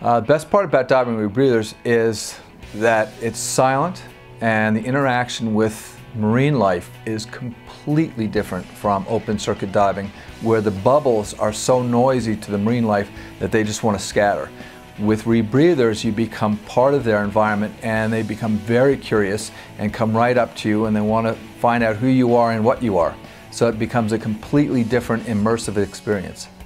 Best part about diving rebreathers is that it's silent and the interaction with marine life is completely different from open circuit diving, where the bubbles are so noisy to the marine life that they just want to scatter. With rebreathers, you become part of their environment and they become very curious and come right up to you and they want to find out who you are and what you are. So it becomes a completely different immersive experience.